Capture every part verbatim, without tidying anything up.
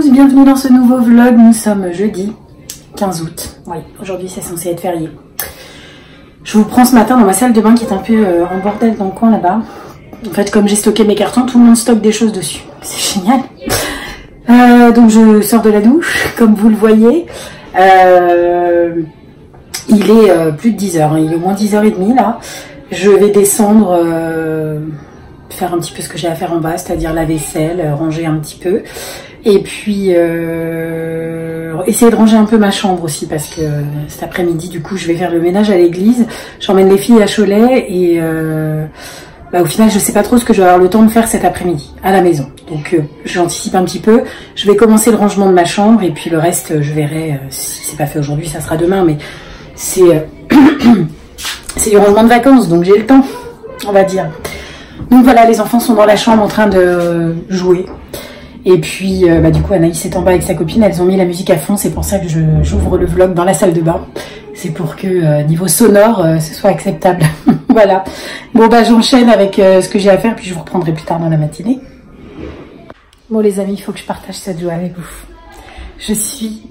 tous, bienvenue dans ce nouveau vlog. Nous sommes jeudi quinze août. Oui, aujourd'hui c'est censé être férié. Je vous prends ce matin dans ma salle de bain qui est un peu euh, en bordel dans le coin là-bas. En fait, comme j'ai stocké mes cartons, tout le monde stocke des choses dessus. C'est génial. Euh, donc je sors de la douche, comme vous le voyez. Euh, il est euh, plus de dix heures, hein. Il est au moins dix heures trente là. Je vais descendre, euh, faire un petit peu ce que j'ai à faire en bas, c'est-à-dire la vaisselle, ranger un petit peu. Et puis euh, essayer de ranger un peu ma chambre aussi, parce que cet après-midi, du coup, je vais faire le ménage à l'église. J'emmène les filles à Cholet et euh, bah, au final, je sais pas trop ce que je vais avoir le temps de faire cet après-midi à la maison. Donc euh, j'anticipe un petit peu. Je vais commencer le rangement de ma chambre et puis le reste, je verrai. Euh, si c'est pas fait aujourd'hui, ça sera demain. Mais c'est euh, c'est du rangement de vacances, donc j'ai le temps, on va dire. Donc voilà, les enfants sont dans la chambre en train de jouer. Et puis, euh, bah, du coup, Anaïs est en bas avec sa copine. Elles ont mis la musique à fond. C'est pour ça que j'ouvre le vlog dans la salle de bain. C'est pour que, euh, niveau sonore, euh, ce soit acceptable. Voilà. Bon, bah, j'enchaîne avec euh, ce que j'ai à faire. Puis je vous reprendrai plus tard dans la matinée. Bon, les amis, il faut que je partage cette joie avec vous. Je suis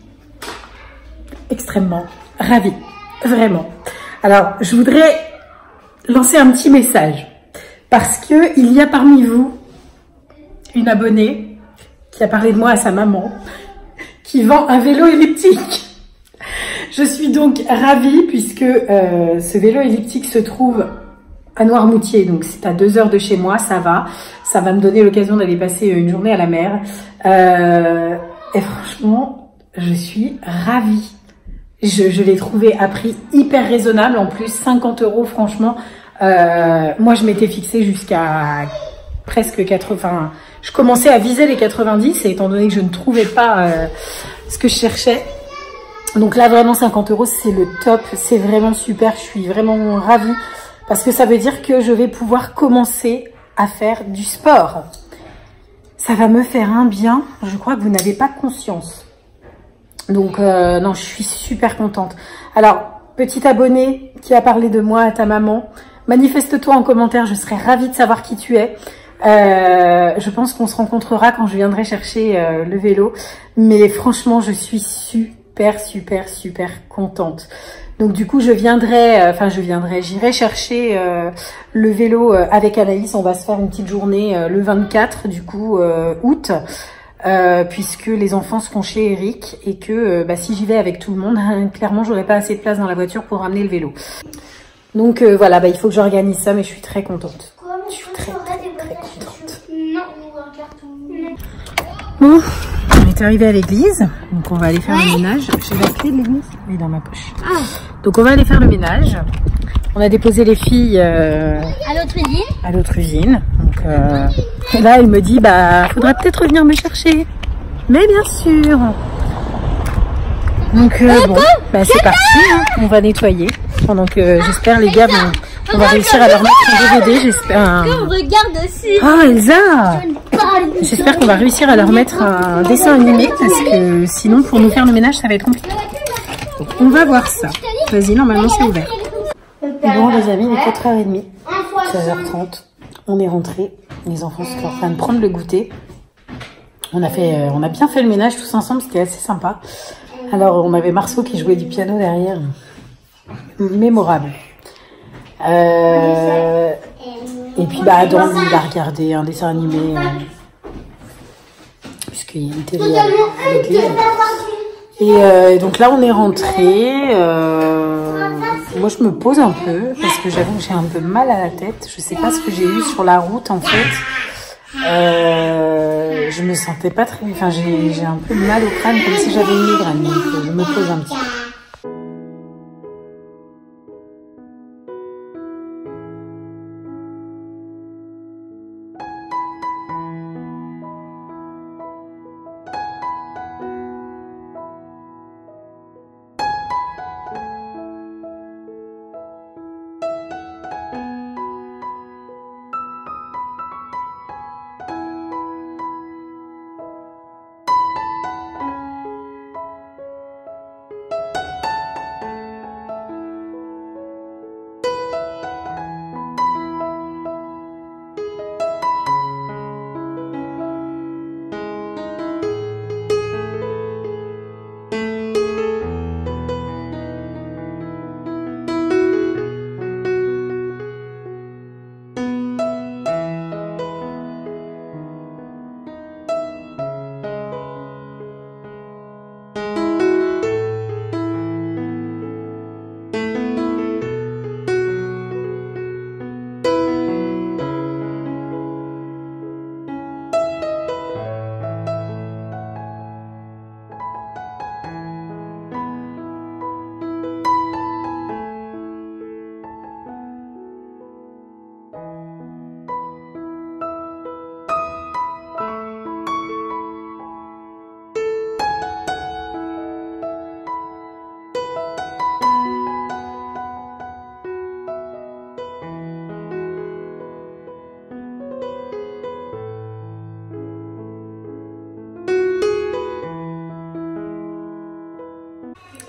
extrêmement ravie. Vraiment. Alors, je voudrais lancer un petit message. Parce que il y a parmi vous une abonnée qui a parlé de moi à sa maman, qui vend un vélo elliptique. Je suis donc ravie puisque euh, ce vélo elliptique se trouve à Noirmoutier, donc c'est à deux heures de chez moi, ça va. Ça va me donner l'occasion d'aller passer une journée à la mer. Euh, et franchement, je suis ravie. Je, je l'ai trouvé à prix hyper raisonnable, en plus cinquante euros, franchement. Euh, moi, je m'étais fixée jusqu'à presque quatre-vingts. Je commençais à viser les quatre-vingt-dix, et étant donné que je ne trouvais pas euh, ce que je cherchais. Donc là, vraiment, cinquante euros, c'est le top. C'est vraiment super. Je suis vraiment ravie parce que ça veut dire que je vais pouvoir commencer à faire du sport. Ça va me faire un bien. Je crois que vous n'avez pas conscience. Donc, euh, non, je suis super contente. Alors, petit abonné qui a parlé de moi à ta maman, manifeste-toi en commentaire. Je serais ravie de savoir qui tu es. Euh, je pense qu'on se rencontrera quand je viendrai chercher euh, le vélo. Mais franchement, je suis super, super, super contente. Donc du coup, je viendrai, euh, enfin je viendrai, j'irai chercher euh, le vélo euh, avec Anaïs. On va se faire une petite journée euh, le vingt-quatre du coup euh, août, euh, puisque les enfants seront chez Eric et que euh, bah, si j'y vais avec tout le monde, clairement, j'aurai pas assez de place dans la voiture pour ramener le vélo. Donc euh, voilà, bah, il faut que j'organise ça, mais je suis très contente. Je suis très, très, très contente. Bon, on est arrivé à l'église, donc on va aller faire ouais. le ménage. J'ai la clé de l'église, elle est dans ma poche. Ah. Donc on va aller faire le ménage. On a déposé les filles euh, à l'autre usine. À l'autre usine. Donc euh, et là, elle me dit, bah, faudra peut-être revenir me chercher. Mais bien sûr. Donc euh, bon, bah, c'est parti. Hein. On va nettoyer pendant que j'espère les gars vont. On va réussir à leur mettre un D V D, j'espère. Un... Regarde aussi. Oh Elsa! J'espère qu'on va réussir à leur mettre un dessin animé parce que sinon pour nous faire le ménage ça va être compliqué. Donc on va voir ça. Vas-y, normalement c'est ouvert. Bon les amis, il est quatre heures trente, seize heures trente. On est rentrés. Les enfants sont en train de prendre le goûter. On a fait, on a bien fait le ménage tous ensemble, c'était assez sympa. Alors on avait Marceau qui jouait du piano derrière. Mémorable. Euh, et puis bah Adam il a regardé un dessin animé euh, puisqu'il y a une télé à l'église. Et euh, donc là on est rentré. Euh, moi je me pose un peu parce que j'avoue que j'ai un peu mal à la tête. Je sais pas ce que j'ai eu sur la route en fait. Euh, je me sentais pas très. Enfin j'ai un peu mal au crâne comme si j'avais une migraine. Donc je me pose un petit peu.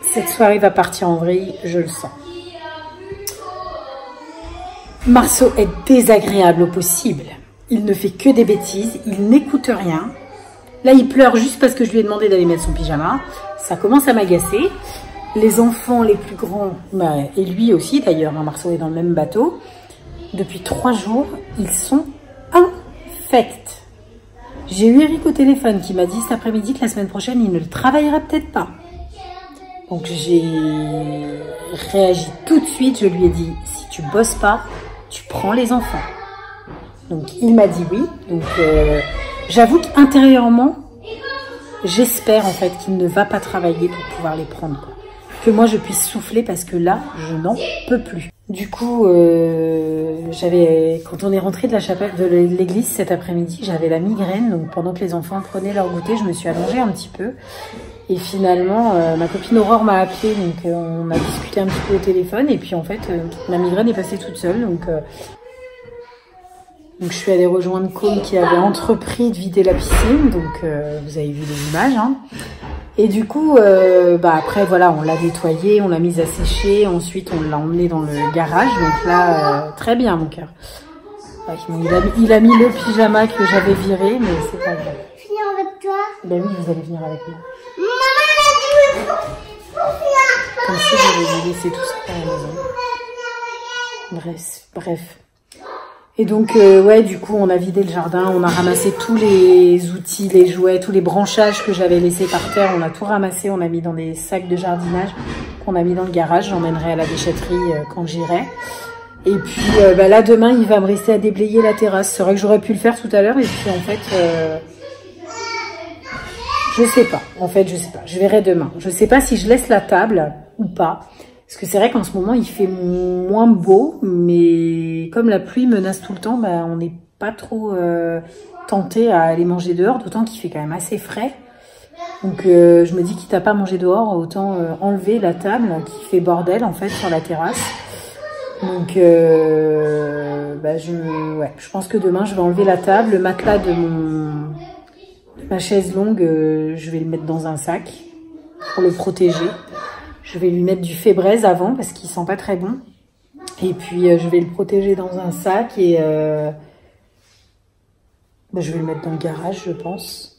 Cette soirée va partir en vrille, je le sens. Marceau est désagréable au possible. Il ne fait que des bêtises, il n'écoute rien. Là, il pleure juste parce que je lui ai demandé d'aller mettre son pyjama. Ça commence à m'agacer. Les enfants les plus grands, bah, et lui aussi d'ailleurs, hein, Marceau est dans le même bateau. Depuis trois jours, ils sont infects. J'ai eu Eric au téléphone qui m'a dit cet après-midi que la semaine prochaine, il ne le travaillera peut-être pas. Donc j'ai réagi tout de suite. Je lui ai dit, si tu bosses pas, tu prends les enfants. Donc il m'a dit oui. Donc euh, j'avoue qu'intérieurement, j'espère en fait qu'il ne va pas travailler pour pouvoir les prendre, quoi. Que moi je puisse souffler parce que là, je n'en peux plus. Du coup, euh, j'avais, quand on est rentré de la chapelle, de l'église cet après-midi, j'avais la migraine. Donc pendant que les enfants prenaient leur goûter, je me suis allongée un petit peu. Et finalement, euh, ma copine Aurore m'a appelée, donc euh, on a discuté un petit peu au téléphone. Et puis en fait, euh, ma migraine est passée toute seule. Donc, euh, donc je suis allée rejoindre Côme qui avait entrepris de vider la piscine. Donc euh, vous avez vu les images, hein. Et du coup, euh, bah après, voilà, on l'a nettoyé, on l'a mise à sécher. Ensuite, on l'a emmené dans le garage. Donc là, euh, très bien, mon cœur. Ouais, il, a, il a mis le pyjama que j'avais viré, mais c'est pas grave. Venir avec toi? Ben oui, vous allez venir avec moi. Maman, Comme si j'avais laissé tout ça à la maison. Bref, bref. Et donc, euh, ouais, du coup, on a vidé le jardin, on a ramassé tous les outils, les jouets, tous les branchages que j'avais laissés par terre. On a tout ramassé, on a mis dans des sacs de jardinage qu'on a mis dans le garage. J'emmènerai à la déchetterie euh, quand j'irai. Et puis, euh, bah, là, demain, il va me rester à déblayer la terrasse. C'est vrai que j'aurais pu le faire tout à l'heure. Et puis, en fait, euh, je sais pas. En fait, je sais pas. Je verrai demain. Je sais pas si je laisse la table ou pas. Parce que c'est vrai qu'en ce moment, il fait moins beau, mais comme la pluie menace tout le temps, bah, on n'est pas trop euh, tenté à aller manger dehors, d'autant qu'il fait quand même assez frais. Donc euh, je me dis, quitte à pas manger dehors, autant euh, enlever la table qui fait bordel en fait sur la terrasse. Donc euh, bah, je, ouais, je pense que demain, je vais enlever la table, le matelas de, mon, de ma chaise longue, euh, je vais le mettre dans un sac pour le protéger. Je vais lui mettre du fébraise avant parce qu'il sent pas très bon. Et puis, euh, je vais le protéger dans un sac et euh, bah, je vais le mettre dans le garage, je pense.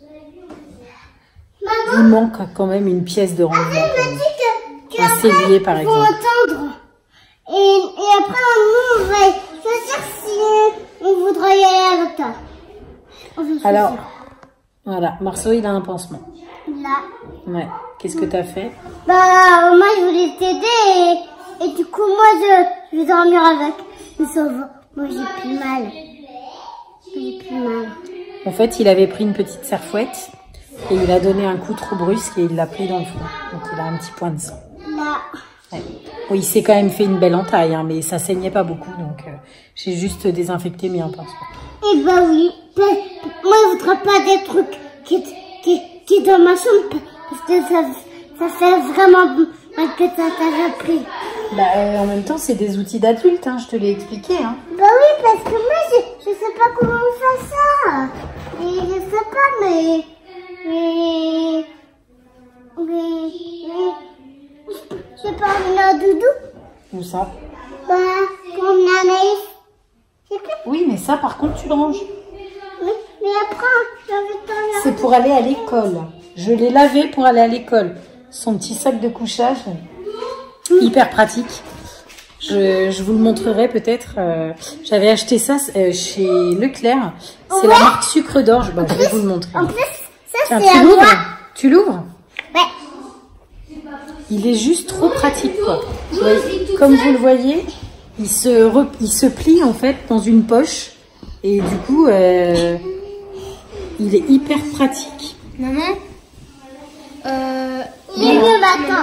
Il manque quand même une pièce de rangement. Un cellier, par exemple. Il faut attendre. Et, et après, on va choisir si on voudrait y aller avec toi. Alors, voilà. Marceau, il a un pansement. Là. Ouais. Qu'est-ce que t'as fait? Bah, moi, je voulais t'aider et, et du coup, moi, je, je vais dormir avec. Mais ça va. Moi, j'ai plus mal. J'ai plus mal. En fait, il avait pris une petite serfouette et il a donné un coup trop brusque et il l'a pris dans le front. Donc, il a un petit point de sang. Là. Ouais. Bon, il s'est quand même fait une belle entaille, hein, mais ça saignait pas beaucoup. Donc, euh, j'ai juste désinfecté, mis un pansement. Eh bah oui. Moi, je voudrais pas des trucs qui, qui, qui dans ma chambre. Parce que ça, ça fait vraiment mal que ça t'a pris. Bah, euh, en même temps, c'est des outils d'adultes, hein, je te l'ai expliqué. Hein. Bah oui, parce que moi, je, je sais pas comment on fait ça. Et je sais pas, mais... Mais... Mais... mais je peux emmener un doudou. Où ça? Bah, pour emmener un naïf. Oui, mais ça, par contre, tu le ranges. Oui, mais après, j'ai envie de t'en C'est pour aller à l'école. Je l'ai lavé pour aller à l'école. Son petit sac de couchage, hyper pratique. Je, je vous le montrerai peut-être. Euh, J'avais acheté ça euh, chez Leclerc. C'est ouais. La marque Sucre d'Orge. Bon, je vais vous le montrer. En plus, ça Tiens, c'est tu à l'ouvres. moi. Tu l'ouvres? Ouais. Il est juste trop pratique, quoi. Ouais, comme vous le voyez, il se, re, il se plie en fait dans une poche. Et du coup, euh, il est hyper pratique. Maman, euh, il est le matin.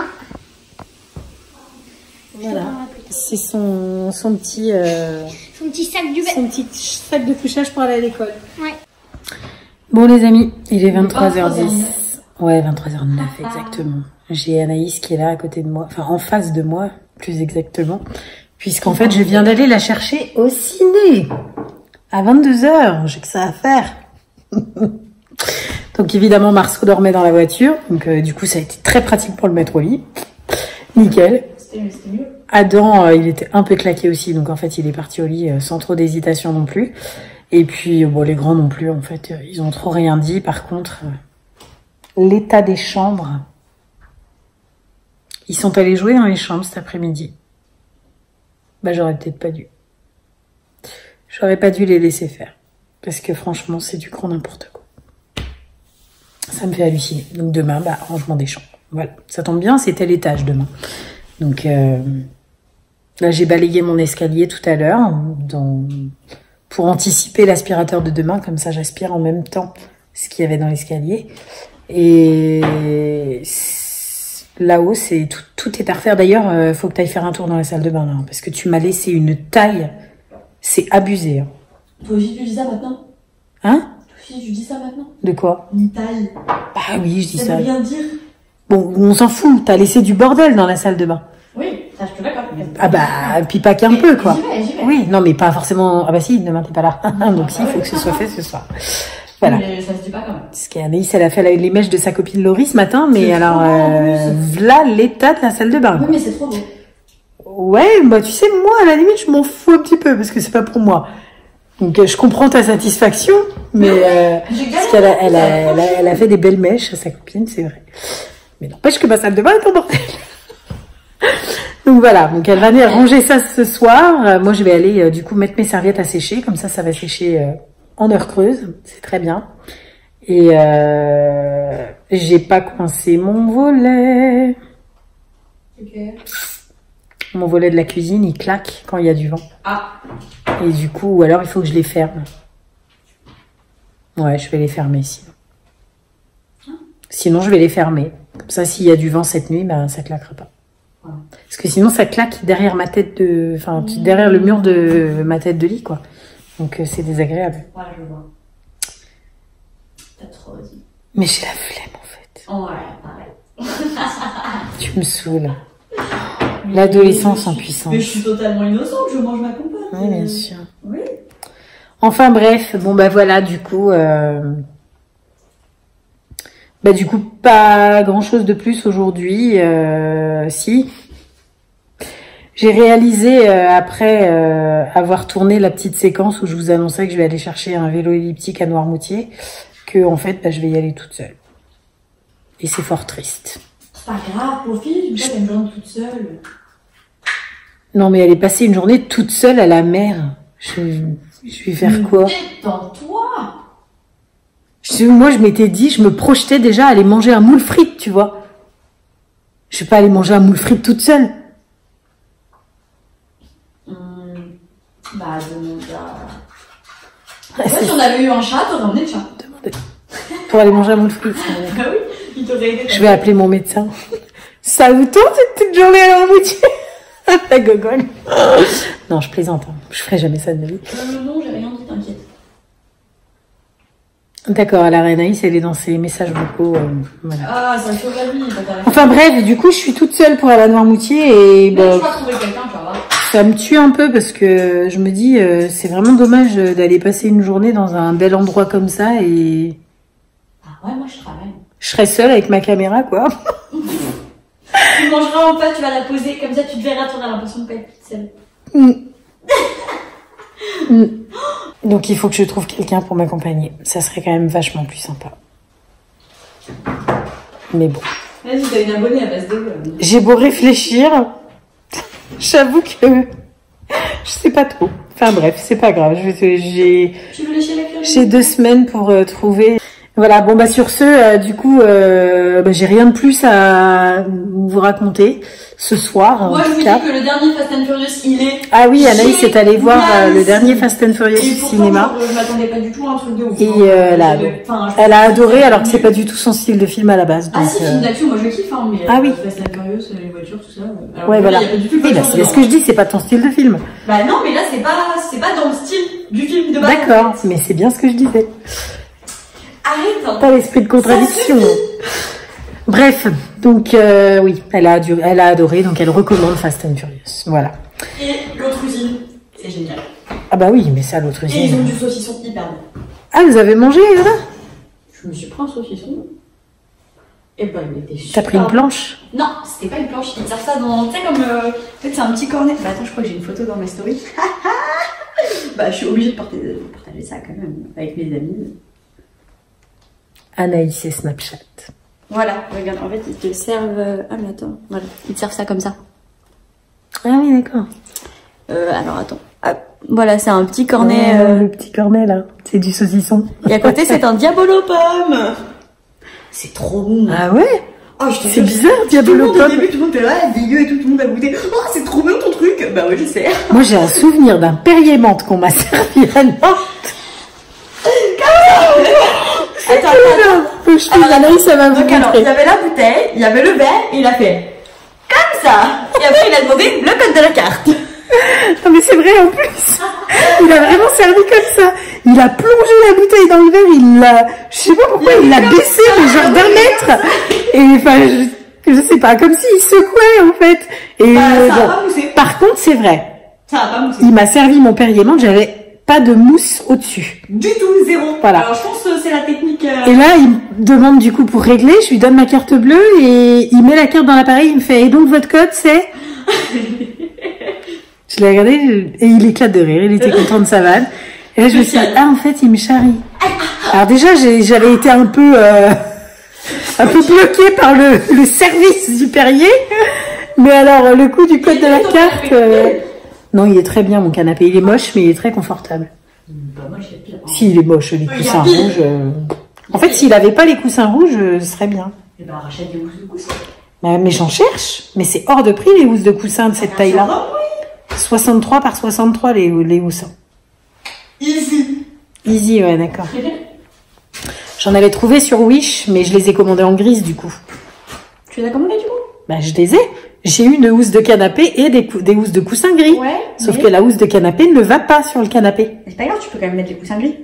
Voilà, c'est son, son petit euh, son petit sac du son petit sac de couchage pour aller à l'école. Ouais. Bon les amis, il est vingt-trois heures dix. Ouais, vingt-trois heures neuf exactement. J'ai Anaïs qui est là à côté de moi, enfin en face de moi, plus exactement, puisqu'en fait je viens d'aller la chercher au ciné à vingt-deux heures. J'ai que ça à faire. Donc évidemment Marceau dormait dans la voiture, donc euh, du coup ça a été très pratique pour le mettre au lit. nickel. C'était mieux. Adam, euh, il était un peu claqué aussi, donc en fait, il est parti au lit euh, sans trop d'hésitation non plus. Et puis, bon, les grands non plus, en fait, euh, ils ont trop rien dit. Par contre, euh, l'état des chambres, ils sont allés jouer dans les chambres cet après-midi. Bah, j'aurais peut-être pas dû. J'aurais pas dû les laisser faire. Parce que franchement, c'est du grand n'importe quoi. Ça me fait halluciner. Donc demain, bah, rangement des chambres. Voilà, ça tombe bien, c'était l'étage demain. Donc euh, là, j'ai balayé mon escalier tout à l'heure dans... pour anticiper l'aspirateur de demain. Comme ça, j'aspire en même temps ce qu'il y avait dans l'escalier. Et là-haut, c'est tout, tout est à refaire. D'ailleurs, euh, faut que tu ailles faire un tour dans la salle de bain, là, parce que tu m'as laissé une taille. C'est abusé. Hein. Toi aussi, tu dis ça maintenant? Hein? Toi aussi, tu dis ça maintenant? De quoi? Une taille. Bah oui, je dis ça. Ça veut rien dire. Bon, on s'en fout. T'as laissé du bordel dans la salle de bain. Oui, ça, je te d'accord. Ah bah, puis pas qu'un peu, quoi. J'y vais, j'y vais. Oui, non, mais pas forcément... Ah bah si, demain, t'es pas là. Donc si, il faut que ce soit fait ce soir. Voilà. Mais ça se dit pas quand même. Parce qu'Anaïs, elle a fait les mèches de sa copine Laurie ce matin, mais alors, euh, voilà l'état de la salle de bain. Oui, mais c'est trop beau. Ouais, bah tu sais, moi, à la limite, je m'en fous un petit peu, parce que c'est pas pour moi. Donc, euh, je comprends ta satisfaction, mais euh, parce qu'elle a, elle a, elle a, elle a fait des belles mèches à sa copine, c'est vrai. Mais n'empêche que ma salle de bain est en bordel. Donc voilà, donc elle va venir ranger ça ce soir. Euh, moi, je vais aller euh, du coup mettre mes serviettes à sécher, comme ça, ça va sécher euh, en heure creuse, c'est très bien. Et euh, j'ai pas coincé mon volet. Ok. Mon volet de la cuisine, il claque quand il y a du vent. Ah. Et du coup, ou alors il faut que je les ferme. Ouais, je vais les fermer sinon. Sinon, je vais les fermer. Comme ça, s'il y a du vent cette nuit, ben, ça claquera pas. Ouais. Parce que sinon, ça claque derrière ma tête de... Enfin, mmh. derrière le mur de ma tête de lit, quoi. Donc, euh, c'est désagréable. Ouais, je vois. T'as trop dit. Mais j'ai la flemme, en fait. Ouais, pareil. Tu me saoules. L'adolescence en puissance. Mais je suis totalement innocente, je mange ma compote. Oui, bien sûr. Oui. Enfin bref, bon bah voilà, du coup, euh... bah du coup pas grand chose de plus aujourd'hui. Euh... Si, j'ai réalisé euh, après euh, avoir tourné la petite séquence où je vous annonçais que je vais aller chercher un vélo elliptique à Noirmoutier, que en fait bah, je vais y aller toute seule. Et c'est fort triste. C'est pas grave, profite, une fois t'as une journée toute seule. Non mais elle est passée une journée toute seule à la mer. Je, je vais faire quoi? Détends-toi. Je, moi je m'étais dit, je me projetais déjà à aller manger un moule frite, tu vois. Je vais pas aller manger un moule frite toute seule. Hum, bah demande à... Ouais, si on avait eu un chat, t'aurais emmené le chat. Demandez. Pour aller manger un moule frite. Bah oui, il t'aurait aidé. Je vais appeler mon médecin. Ça vous tente cette petite journée à Noirmoutier? La gogole. Non, je plaisante. Hein. Je ferai jamais ça de ma vie. Euh, non, j'ai rien dit, t'inquiète. D'accord, alors Anaïs, elle est dans ses messages vocaux. Euh, voilà. Ah, ça sauve la vie. Enfin bref, du coup, je suis toute seule pour aller à Noirmoutier et mais bah, tu vas trouver quelqu'un, tu vas. Ça me tue un peu parce que je me dis, euh, c'est vraiment dommage d'aller passer une journée dans un bel endroit comme ça et... Ah ouais, moi je travaille. Je serais seule avec ma caméra, quoi. Tu mangeras en pâte, tu vas la poser, comme ça tu te verras, tu auras l'impression de pas être toute seule. Mm. Mm. Donc il faut que je trouve quelqu'un pour m'accompagner. Ça serait quand même vachement plus sympa. Mais bon. Vas-y, t'as une abonnée à base de... J'ai beau réfléchir, j'avoue que je sais pas trop. Enfin bref, c'est pas grave. J'ai Tu veux lécher la cuillère? J'ai deux semaines pour euh, trouver... Voilà, bon bah sur ce, euh, du coup, euh, bah, j'ai rien de plus à vous raconter ce soir. Moi, en je tout vous cas. dis que le dernier Fast and Furious, il est... Ah oui, Anaïs est allée voir euh, le dernier Fast and Furious et au pourtant, cinéma. Je, je m'attendais pas du tout à un truc de ouf. Et hein. euh, là, Je- enfin, je- elle a adoré alors que c'est pas du tout son style de film à la base. Ah Donc, si, euh, film d'action, moi je kiffe, hein, mais Ah euh, oui. Fast and Furious, les voitures, tout ça. euh, alors ouais, que là, voilà. il y a pas du tout de Oui, bah, voiture c'est ce dedans. que je dis, c'est pas ton style de film. Bah non, mais là, c'est pas, c'est pas dans le style du film de base. D'accord, mais c'est bien ce que je disais. Arrête, hein. Pas l'esprit de contradiction. Ça Bref, donc euh, oui, elle a, adoré, elle a adoré, donc elle recommande Fast and Furious. Voilà. Et l'autre usine, c'est génial. Ah bah oui, mais ça, l'autre Et ils ont usine. du saucisson hyper bon. Ah, vous avez mangé, là? Je me suis pris un saucisson. Et ben, il était super. T'as pris une planche? Non, c'était pas une planche. Ils servent ça dans, tu sais, comme, euh, en fait, c'est un petit cornet. Bah attends, je crois que j'ai une photo dans mes stories. Bah, je suis obligée de porter, de partager ça quand même avec mes amis. Anaïs et Snapchat. Voilà, regarde, en fait, ils te servent. euh, Ah, mais attends, voilà, ils te servent ça comme ça. Ah oui, d'accord. Euh, alors attends. Ah, voilà, c'est un petit cornet. Oh, euh, le petit cornet là, c'est du saucisson. Et à côté, c'est un diabolo pomme. C'est trop bon. Ah ouais? Oh, je te C'est jure, bizarre, Tout le diabolo monde au pomme. début, tout le monde était là, dégueu et tout, tout le monde a goûté. Oh, c'est trop bien ton truc. Bah ouais, je sais. Moi j'ai un souvenir d'un Perrier menthe qu'on m'a servi à Nantes. Attends, attends. Je suis Anaïs, ça va vous Donc alors, il y montrer. avait la bouteille, il y avait le verre, et il a fait comme ça. Et après, il a demandé le code de la carte. Non mais c'est vrai en plus. Il a vraiment servi comme ça. Il a plongé la bouteille dans le verre, il l'a, je sais pas pourquoi, il l'a baissé mais genre d'un mètre. Et enfin, je, je sais pas, comme s'il secouait en fait. Et Bah, euh, ça a bon. pas moussé. Par contre, c'est vrai. Ça a pas moussé. Il m'a servi mon Perrier menthe, j'avais pas de mousse au-dessus. Du tout, zéro. Voilà. Alors, je pense que c'est la technique. euh, Et là, il me demande du coup pour régler, je lui donne ma carte bleue et il met la carte dans l'appareil, il me fait, et donc votre code c'est? Je l'ai regardé et il éclate de rire, il était content de sa vanne. Et là, je me suis dit, ah, en fait, il me charrie. Alors déjà, j'ai- j'avais été un peu, euh, un peu bloquée par le, le service du Perrier. Mais alors, le coup du code de la carte, euh, non, il est très bien, mon canapé. Il est moche, mais il est très confortable. Bah, moi, j'ai pire. Si, il est moche, les Il y a coussins pire. rouges. euh. En fait, s'il avait pas les coussins rouges, euh, ce serait bien. Et ben, rachète des mousses de coussins. Euh, mais j'en cherche. Mais c'est hors de prix, les housses de coussins de cette taille-là. Non, oui. soixante-trois par soixante-trois, les, les houssins. Easy. Easy, ouais, d'accord. J'en avais trouvé sur Wish, mais je les ai commandés en grise, du coup. Tu les as commandés, du coup? Bah, je les ai. J'ai eu une housse de canapé et des, cou- des housses de coussins gris. Ouais. Sauf mais- que la housse de canapé ne va pas sur le canapé. Mais c'est pas grave, tu peux quand même mettre les coussins gris.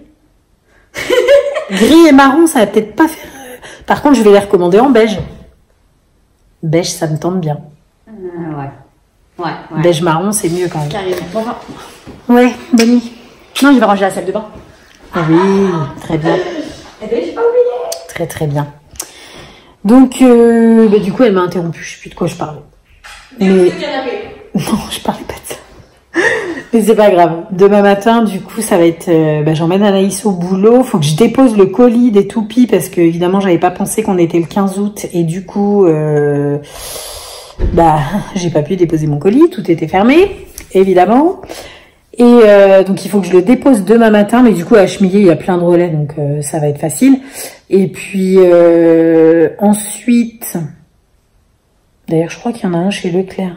Gris et marron, ça va peut-être pas faire... Par contre, je vais les recommander en beige. Beige, ça me tente bien. Euh, ouais. Ouais, ouais. Beige marron, c'est mieux quand même. Carrément. Bon, enfin, Ouais, bonne nuit. non, je vais ranger la salle de bain. Ah oui, très bien. Eh ben, j'ai pas oublié. Très très bien. Donc, euh, bah, du coup, elle m'a interrompu. Je sais plus de quoi je parlais. Mais... Le canapé. Non, je parlais pas de ça. Mais c'est pas grave. Demain matin, du coup, ça va être... euh, bah, j'emmène Anaïs au boulot. Faut que je dépose le colis des toupies parce que, évidemment, j'avais pas pensé qu'on était le quinze août. Et du coup, euh, bah, j'ai pas pu déposer mon colis. Tout était fermé, évidemment. Et euh, donc, il faut que je le dépose demain matin. Mais du coup, à Chemillé, il y a plein de relais. Donc, euh, ça va être facile. Et puis, euh, ensuite... D'ailleurs, je crois qu'il y en a un chez Leclerc.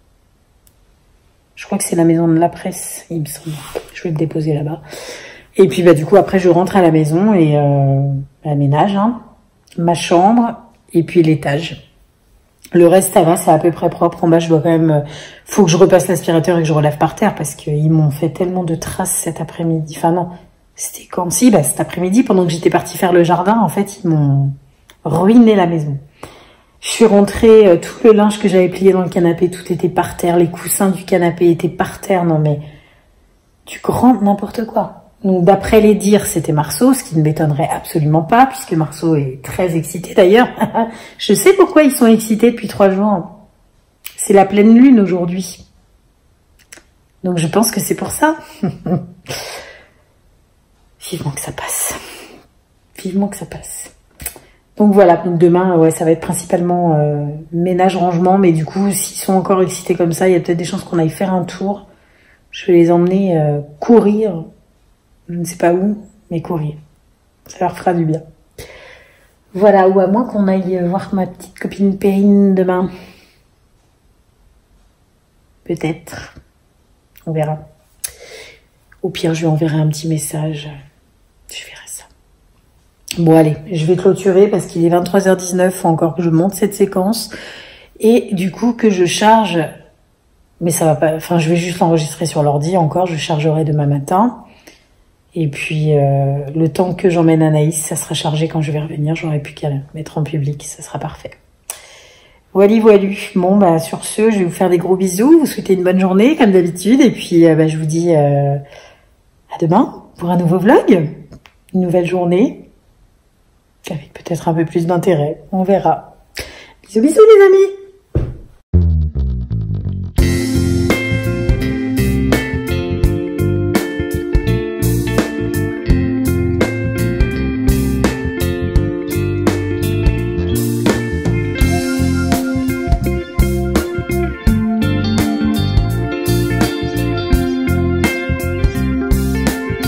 Je crois que c'est la maison de la presse, il me semble. Je vais le déposer là-bas. Et puis, bah, du coup, après, je rentre à la maison et euh, la ménage, hein, ma chambre et puis l'étage. Le reste, ça va, c'est à peu près propre. En bas, je dois quand même... Faut que je repasse l'aspirateur et que je relève par terre parce qu'ils m'ont fait tellement de traces cet après-midi. Enfin, non, c'était quand? Si, bah, cet après-midi, pendant que j'étais partie faire le jardin, en fait, ils m'ont ruiné la maison. Je suis rentrée, euh, tout le linge que j'avais plié dans le canapé, tout était par terre, les coussins du canapé étaient par terre, non mais du grand n'importe quoi. Donc d'après les dires, c'était Marceau, ce qui ne m'étonnerait absolument pas, puisque Marceau est très excité d'ailleurs. Je sais pourquoi ils sont excités depuis trois jours. C'est la pleine lune aujourd'hui. Donc je pense que c'est pour ça. Vivement que ça passe. Vivement que ça passe. Donc voilà, donc demain, ouais, ça va être principalement euh, ménage, rangement, mais du coup, s'ils sont encore excités comme ça, il y a peut-être des chances qu'on aille faire un tour. Je vais les emmener euh, courir, je ne sais pas où, mais courir. Ça leur fera du bien. Voilà, ou à moins qu'on aille voir ma petite copine Perrine demain. Peut-être. On verra. Au pire, je lui enverrai un petit message. Je verrai ça. Bon, allez, je vais clôturer parce qu'il est vingt-trois heures dix-neuf. Faut encore que je monte cette séquence. Et du coup, que je charge... Mais ça va pas... Enfin, je vais juste l'enregistrer sur l'ordi. Encore, je chargerai demain matin. Et puis, euh, le temps que j'emmène Anaïs, ça sera chargé quand je vais revenir. J'aurai plus qu'à le mettre en public. Ça sera parfait. Voilà, voilà. Bon, bah, sur ce, je vais vous faire des gros bisous. Vous souhaitez une bonne journée, comme d'habitude. Et puis, euh, bah, je vous dis euh, à demain pour un nouveau vlog. Une nouvelle journée. Avec peut-être peut-être un peu plus d'intérêt. On verra. Bisous bisous les amis.